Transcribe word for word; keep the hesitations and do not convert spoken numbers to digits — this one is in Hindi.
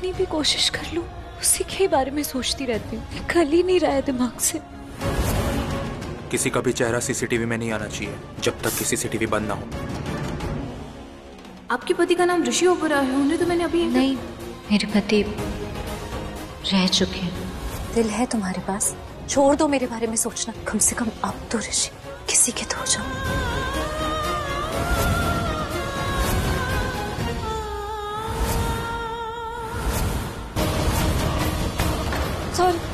कितनी भी कोशिश कर लूं उसी के बारे में सोचती रहती हूँ, निकल ही नहीं रहा है दिमाग से। किसी का भी चेहरा सीसीटीवी में नहीं आना चाहिए जब तक कि सीसीटीवी बंद ना हो। आपके पति का नाम ऋषि ओबेरॉय है? उन्हें तो मैंने अभी नहीं, मेरे पति रह चुके हैं। दिल है तुम्हारे पास, छोड़ दो मेरे बारे में सोचना। कम से कम अब तो ऋषि किसी के तो हो जाओ। सॉरी।